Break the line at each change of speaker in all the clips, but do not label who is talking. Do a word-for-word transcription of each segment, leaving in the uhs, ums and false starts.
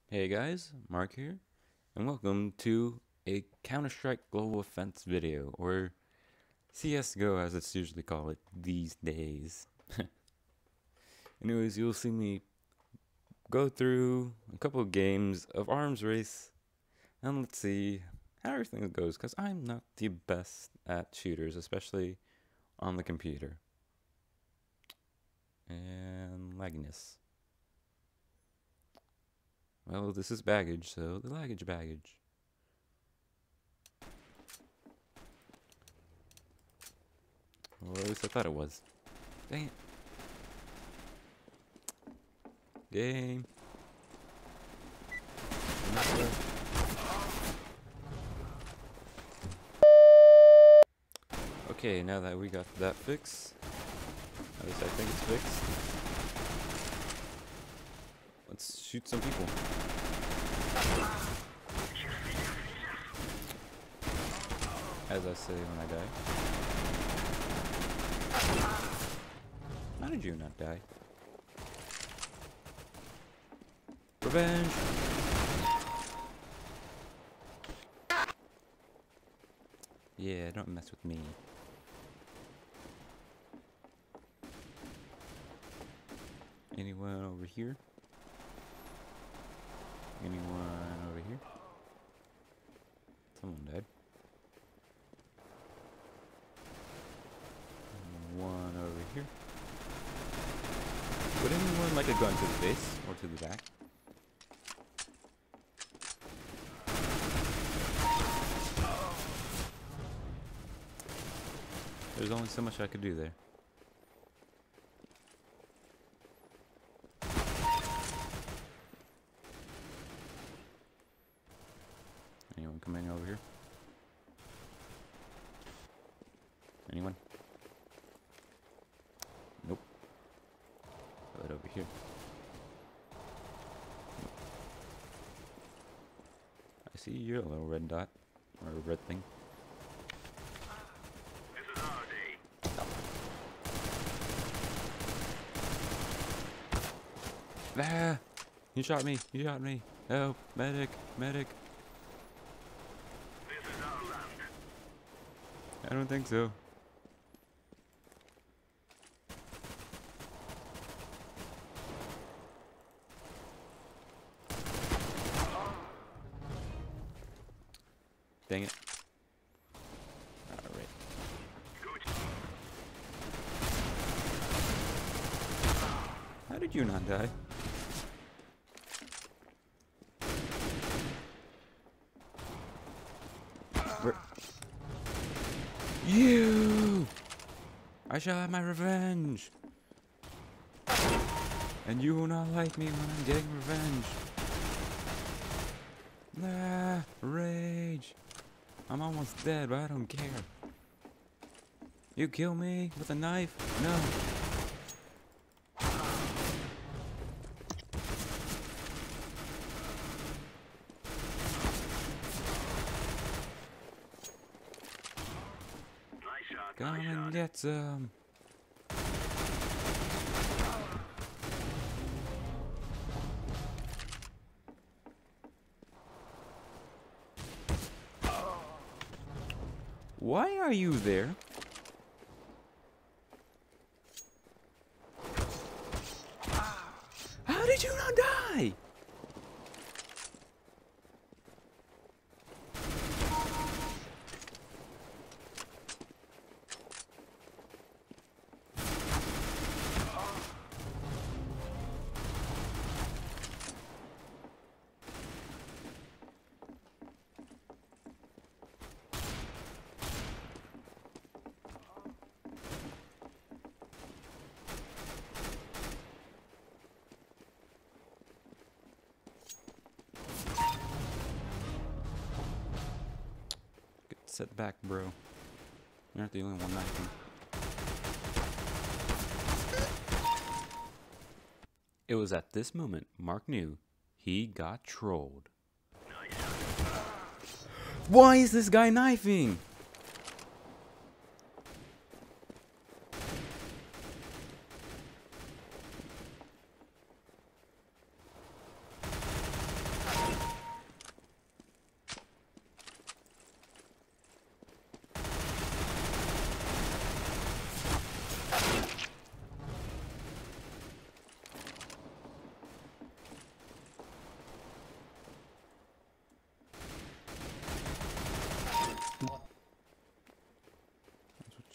Hey guys, Mark here, and welcome to a Counter-Strike Global Offense video, or C S G O as it's usually called these days. Anyways, you'll see me go through a couple of games of Arms Race, and let's see how everything goes, because I'm not the best at shooters, especially on the computer. And lagginess. Well, this is baggage, so the luggage baggage. Or at least I thought it was. Dang it. Game. Okay, now that we got that fixed, at least I think it's fixed, let's shoot some people. As I say when I die. How did you not die? Revenge! Yeah, don't mess with me. Anyone over here? Anyone over here? Someone died. One over here. Would anyone like a gun to the face or to the back? There's only so much I could do there. Anyone coming over here? Anyone? Nope. Put it over here. Nope. I see your little red dot, or a red thing. Ah! He shot me! He shot me! Help! Medic! Medic!
This is our land.
I don't think so. Dang it. Alright. How did you not die? Where? You! I shall have my revenge! And you will not like me when I'm getting revenge. Ah, rage! I'm almost dead, but I don't care. You kill me with a knife? No.
Nice shot.
Come
nice
and
shot.
get some. Why are you there? How did you not die? Sit back, bro. You're not the only one knifing. It was at this moment Mark knew he got trolled. Why is this guy knifing?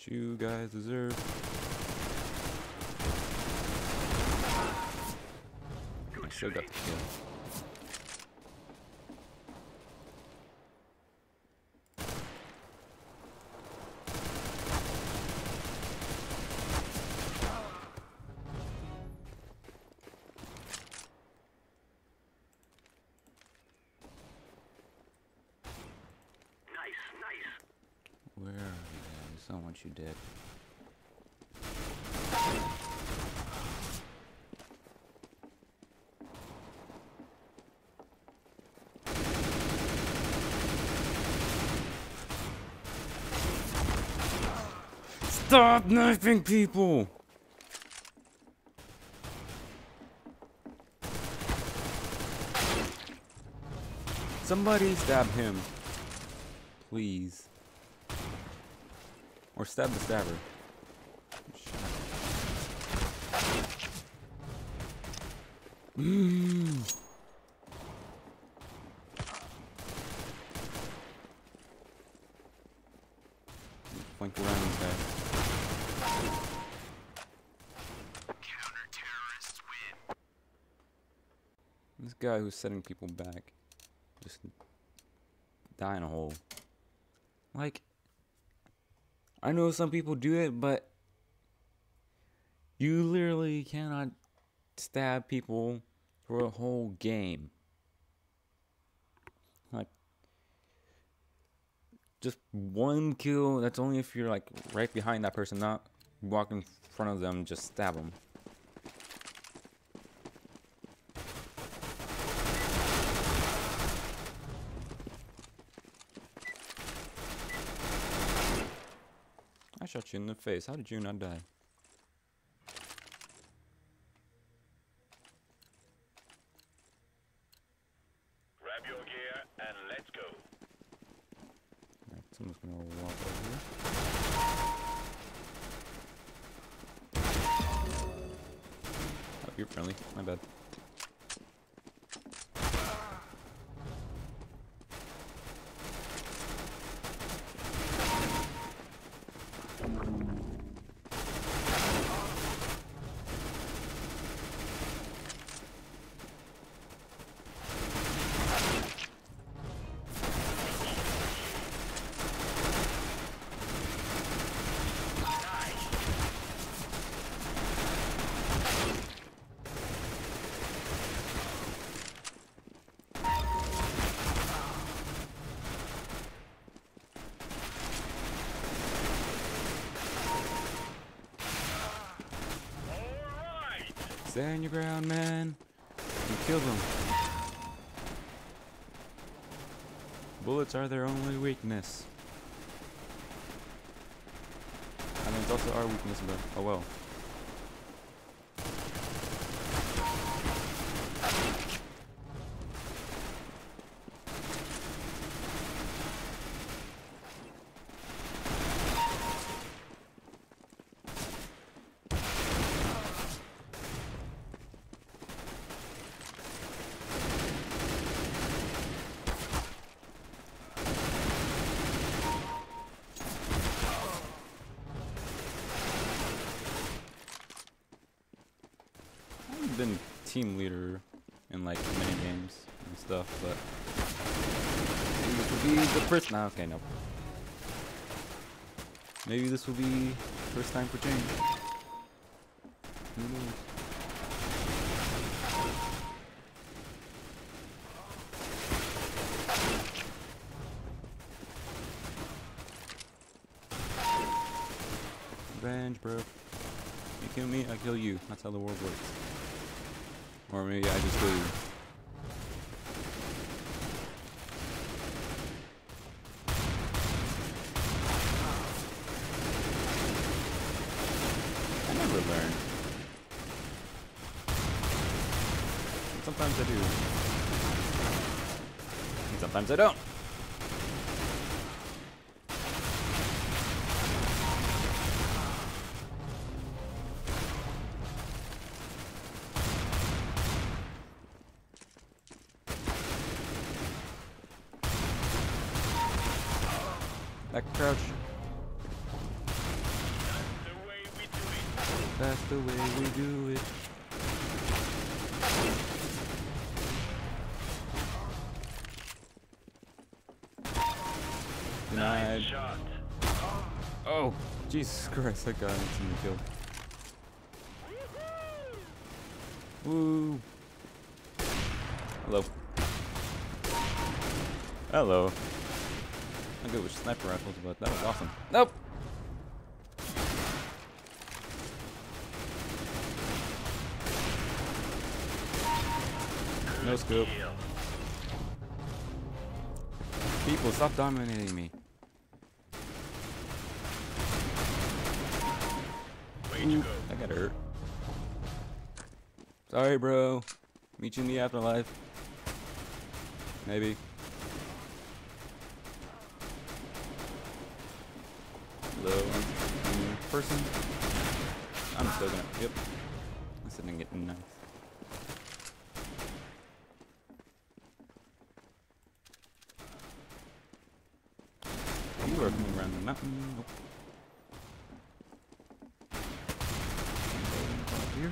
you guys deserve. I still got the kill. Where are you guys? I want you dead. Stop knifing people! Somebody stab him. Please. Or stab the stabber. Mmm. Flank around this guy. Counter-terrorists win. This guy who's setting people back just die in a hole. Like, I know some people do it, but you literally cannot stab people for a whole game. Like, just one kill, that's only if you're like right behind that person, not walk in front of them, just stab them. I shot you in the face. How did you not die?
Grab your gear and let's go.
Alright, someone's gonna walk over here. Oh, you're friendly. My bad. Stand your ground, man. You kill them. Bullets are their only weakness. I mean, it's also our weakness, but oh well. Been team leader in like many games and stuff, but maybe this will be the first. Nah, okay, no. Maybe this will be first time for change. Who knows? Revenge, bro. You kill me, I kill you. That's how the world works. Or maybe I just kill you. I never learn. Sometimes I do. And sometimes I don't. Back crouch. That's the way we do it. Denied.
Nice shot.
Oh, Jesus Christ, that guy instantly killed. Woo. Hello. Hello. I'm good with sniper rifles, but that was awesome. Nope. No scope.
Kill.
People, stop dominating me.
Way
Ooh,
to go.
that got hurt. Sorry, bro. Meet you in the afterlife. Maybe. Hello, um, person. I'm still gonna. Yep. This isn't getting nice. You are coming around the mountain. Nope. Here.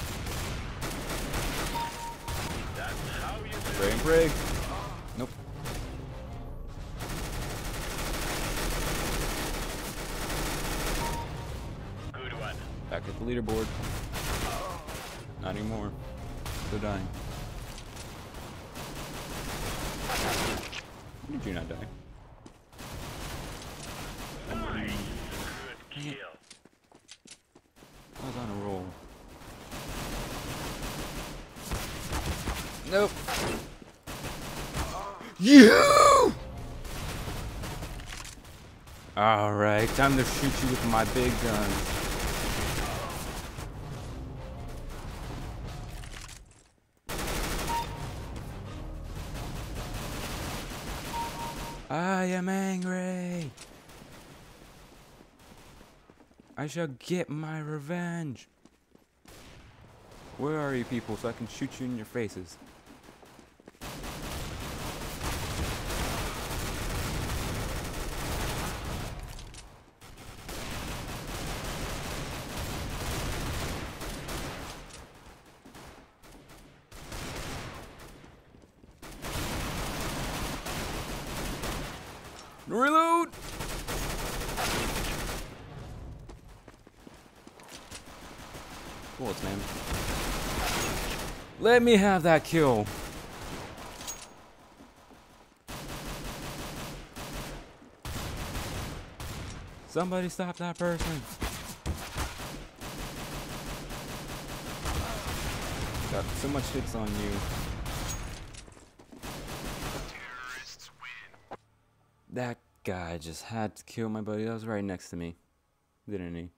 That's how you do
Pray and pray. Nope.
it. Good one.
Back at the leaderboard. Not anymore. Still dying. How did you not die?
Nice. Good kill.
I was on a roll. Nope. You! Alright, time to shoot you with my big gun. I am angry. I shall get my revenge. Where are you people so I can shoot you in your faces? Reload! Bullets, man. Let me have that kill. Somebody stop that person. Got so much hits on you.
Terrorists win.
That guy just had to kill my buddy that was right next to me. Didn't he?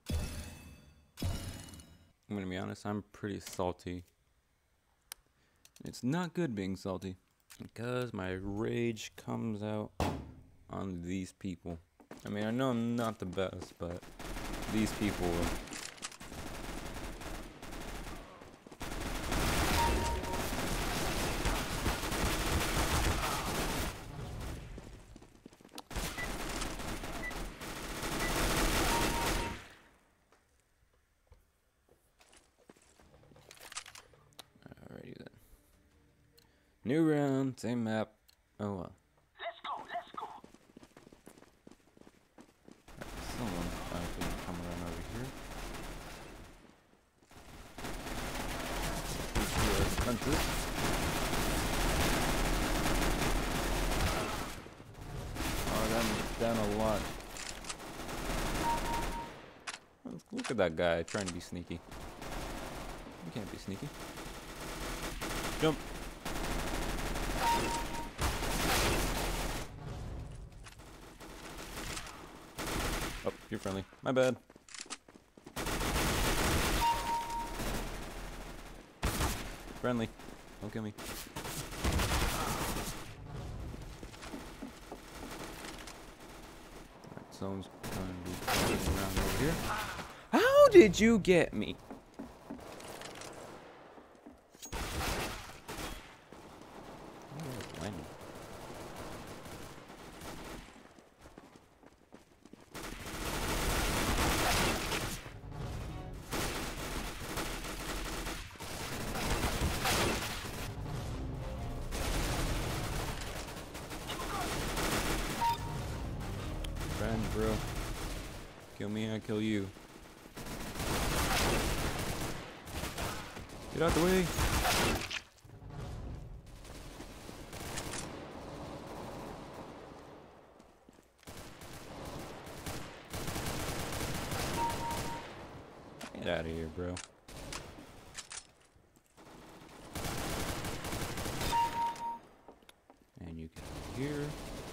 I'm gonna be honest, I'm pretty salty. It's not good being salty because my rage comes out on these people. I mean, I know I'm not the best, but these people. Alrighty then. New round, same map. Oh well.
Let's go, let's go.
Someone actually come around over here. These two are expensive. Oh, that down a lot. Let's look at that guy trying to be sneaky. You can't be sneaky. Jump. Oh, you're friendly. My bad. Friendly. Don't kill me. Alright, someone's going to be running around over here. How did you get me? Where was it landing? bro. Kill me, I kill you. Get out the way. Get out of here, bro. And you get out of here.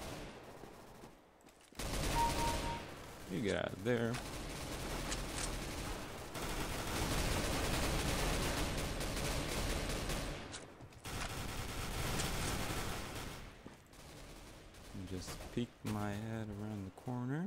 You get out of there. And just peek my head around the corner.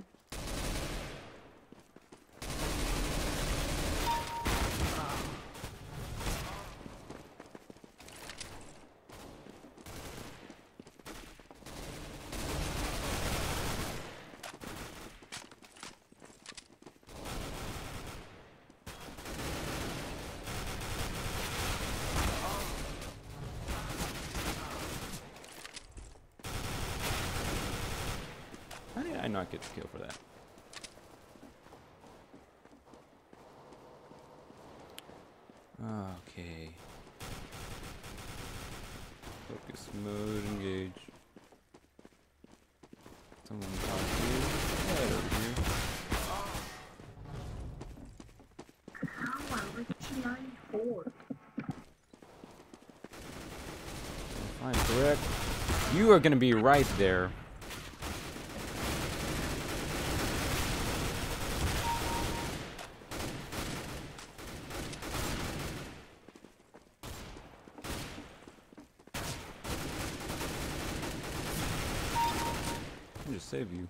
How did I not get the kill for that? Okay. Focus mode, engage. Someone talk to you. Head over here.
How I reached ninety-four?
Fine, correct. You are gonna be right there. I'll just save you.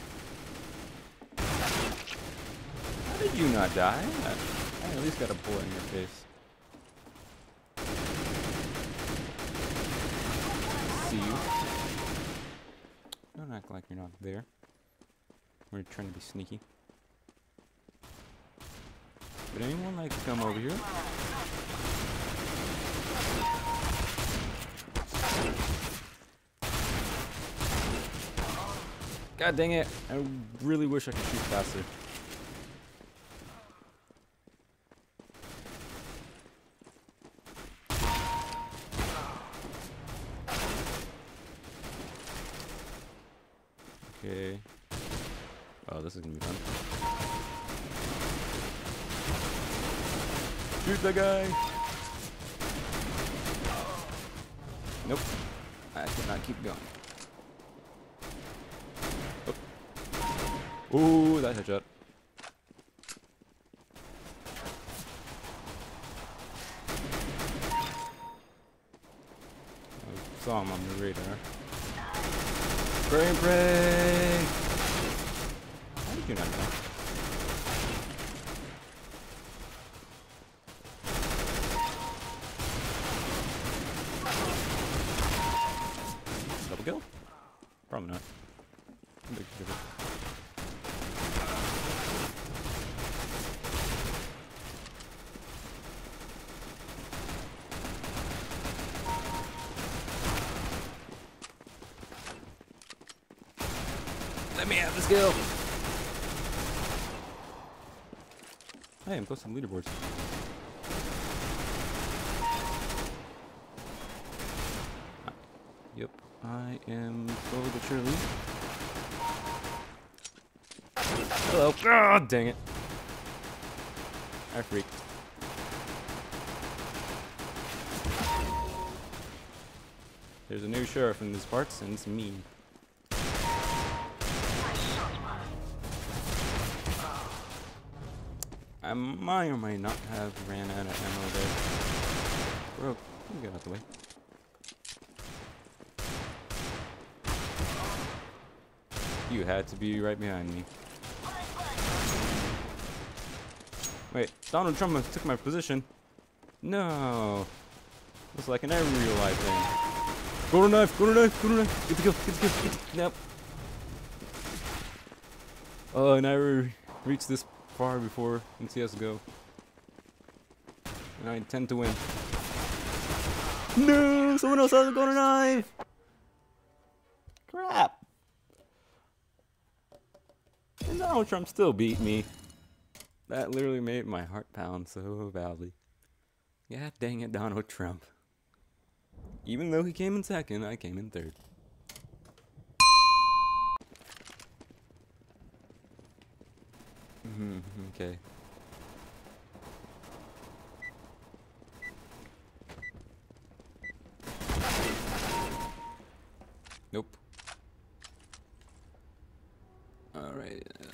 How did you not die? I at least got a bullet in your face. See you. Don't act like you're not there. We're trying to be sneaky. Would anyone like to come over here? God dang it. I really wish I could shoot faster. Okay. Oh, this is gonna be fun. Shoot that guy! Nope. I cannot keep going. Oh. Ooh, that headshot. I saw him on the radar. Brain break! How did you not die? Double kill? Probably not. Big difference. Let me have the skill. Hey, I'm close to the leaderboards. Ah, yep, I am slowly but surely. Hello. God dang it. I freaked. There's a new sheriff in these parts, and it's me. I might or might not have ran out of ammo there. Bro, you get out the way. You had to be right behind me. Wait, Donald Trump took my position. No. It's like an every real life thing. Go to knife, go to knife, go to knife. Get the kill, get the kill, get the kill. Nope. Oh, I never reached this far before in C S G O. And I intend to win. No! Someone else has a golden knife! Crap! And Donald Trump still beat me. That literally made my heart pound so badly. God dang it, Donald Trump. Even though he came in second, I came in third. Mm-hmm, okay. Nope. Alright. Um.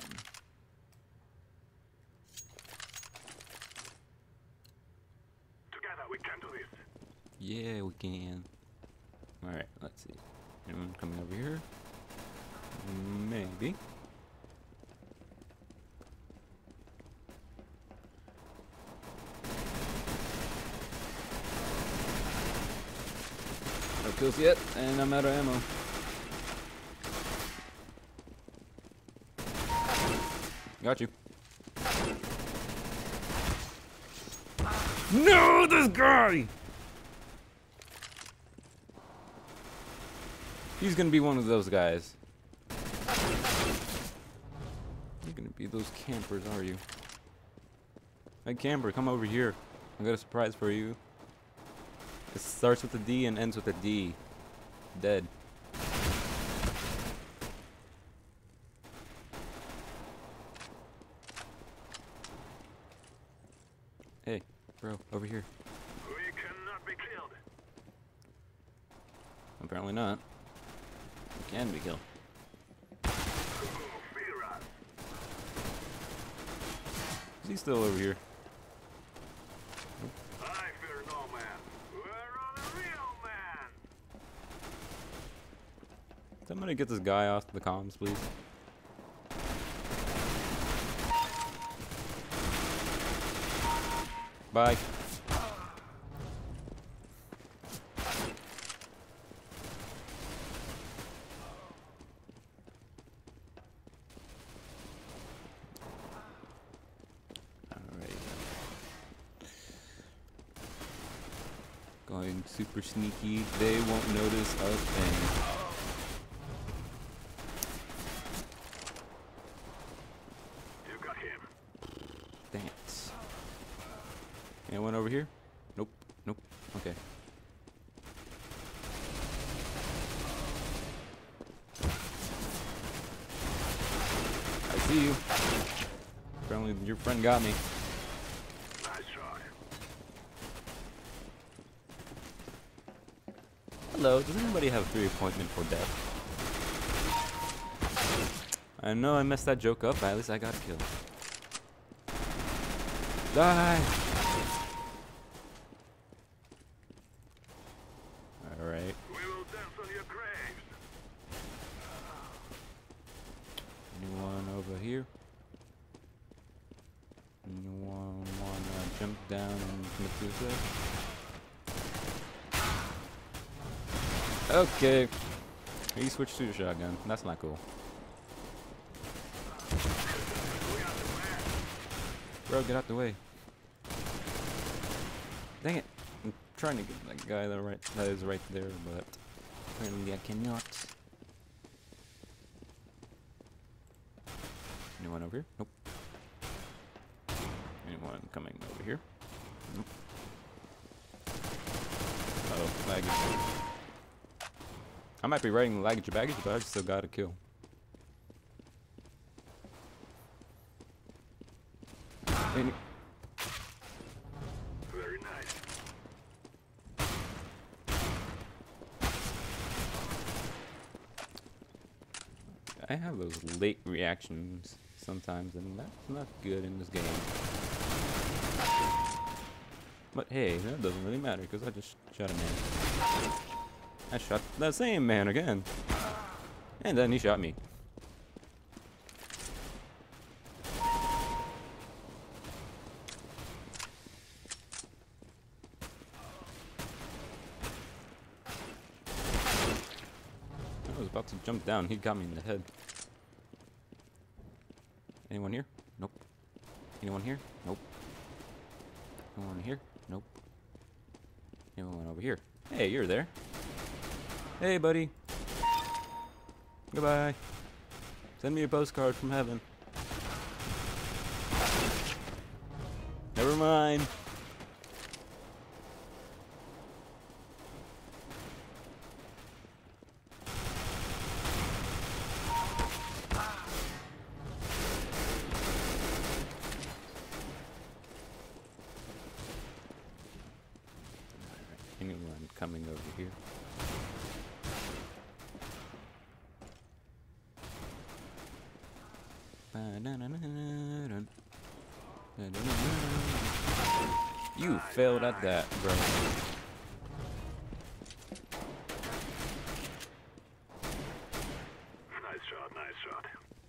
Together we can do this.
Yeah, we can. Alright, let's see. Anyone coming over here? Maybe. No kills yet, and I'm out of ammo. Got you. No, this guy! He's gonna be one of those guys. You're gonna be those campers, are you? Hey, camper, come over here. I got a surprise for you. It starts with a D and ends with a D. Dead. Hey, bro, over here.
We cannot be killed.
Apparently not. You can be killed.
Oh, fear us.
Is he still over here?
I fear no man. We're on a real man.
Somebody get this guy off the comms, please. Bye. Alright. Going super sneaky. They won't notice a thing.
You got him.
Dang it. Anyone over here? Nope. Nope. Okay. I see you. Apparently your friend got me.
Nice try.
Hello, does anybody have a free appointment for death? I know I messed that joke up, but at least I got a kill. Die! Alright.
We will dance on your graves.
Anyone over here? Anyone wanna jump down and commit suicide? Okay. He switched to the shotgun. That's not cool. Bro, get out the way. Dang it. I'm trying to get that guy that right that is right there, but apparently I cannot. Anyone over here? Nope. Anyone coming over here? Nope. Uh oh, baggage. I might be writing luggage baggage, but I still got a kill. Any
Very nice.
I have those late reactions sometimes, and that's not good in this game. But hey, that doesn't really matter because I just shot a man. I shot the same man again, and then he shot me. I was about to jump down. He got me in the head. Anyone here? Nope. Anyone here? Nope. Anyone here? Nope. Anyone over here? Hey, you're there. Hey, buddy. Goodbye. Send me a postcard from heaven. Never mind. Anyone coming over here? You failed at that, bro.
Nice shot, nice shot.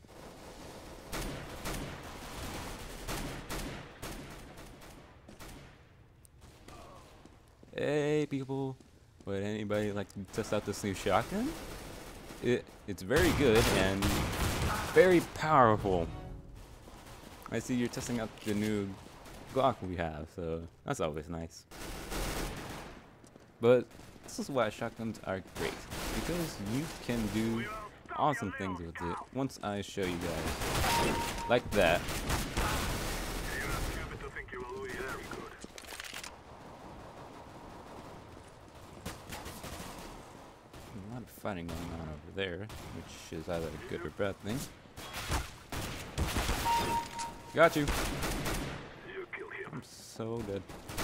Hey people, would anybody like to test out this new shotgun? It it's very good and very powerful. I see you're testing out the new Glock we have, so that's always nice. But this is why shotguns are great, because you can do awesome things with it once I show you guys. Like that.
You're not stupid to think you will be very good.
A lot of fighting going on over there, which is either a good or bad thing. Got you.
You killed him.
I'm so dead.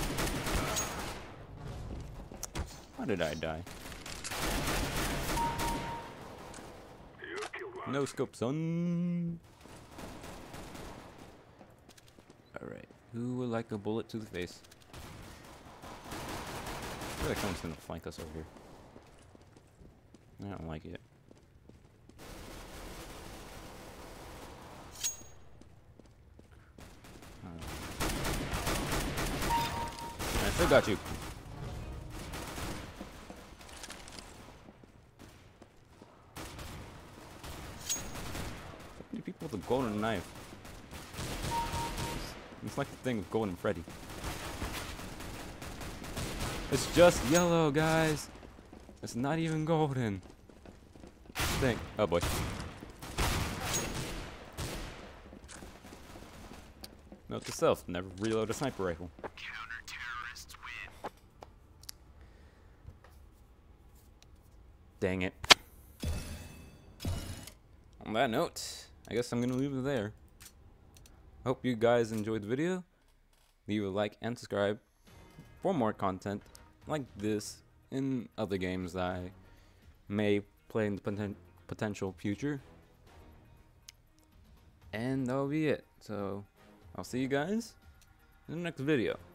How did I die?
You killed one.
No scope, son. Alright, who would like a bullet to the face? I feel like someone's gonna flank us over here. I don't like it. I still got you. So many people with a golden knife. It's like the thing with Golden Freddy. It's just yellow, guys. It's not even golden. Thing. Oh boy. Note to self: never reload a sniper rifle.
Counter-terrorists win.
Dang it. On that note, I guess I'm gonna leave it there. Hope you guys enjoyed the video. Leave a like and subscribe for more content like this in other games that I may play in the poten potential future. And that'll be it. So I'll see you guys in the next video.